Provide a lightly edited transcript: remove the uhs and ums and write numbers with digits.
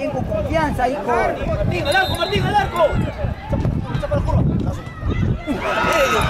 bien con confianza, hijo. Martín, al arco, Martín, al arco. Chapa la curva.